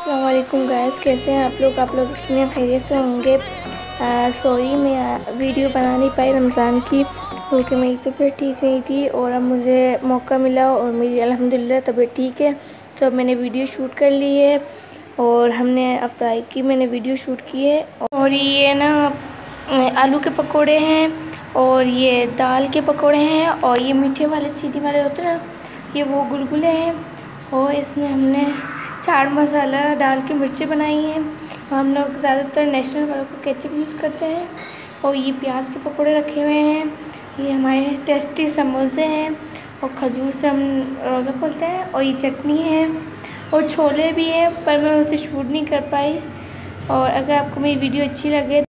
अस्सलाम वालेकुम गाइस, कैसे हैं आप लोग इतने खैरियत से होंगे। सॉरी मैं वीडियो बना नहीं पाई रमज़ान की, क्योंकि मेरी तबीयत ठीक नहीं थी और अब मुझे मौका मिला और मेरी अल्हम्दुलिल्लाह तबीयत ठीक है। तो अब मैंने वीडियो शूट कर ली है और हमने अफ्तारी की मैंने वीडियो शूट की है। और ये ना आलू के पकोड़े हैं और ये दाल के पकोड़े हैं और ये मीठे वाले चीनी वाले होते हैं ना, ये वो गुलगुले हैं। और इसमें हमने चाट मसाला डाल के मिर्ची बनाई हैं। हम लोग ज़्यादातर नेशनल वालों को केचप यूज़ करते हैं। और ये प्याज के पकोड़े रखे हुए हैं, ये हमारे टेस्टी समोसे हैं और खजूर से हम रोज़ा खोलते हैं। और ये चटनी है और छोले भी हैं, पर मैं उसे शूट नहीं कर पाई। और अगर आपको मेरी वीडियो अच्छी लगे